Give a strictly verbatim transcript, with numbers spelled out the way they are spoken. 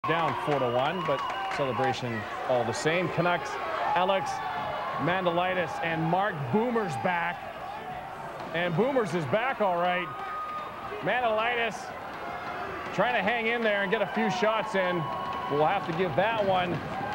Down four to one, but celebration all the same. Canucks, Alex Mandolidis and Mark Bomersback. And Boomers is back all right. Mandolidis trying to hang in there and get a few shots in. We'll have to give that one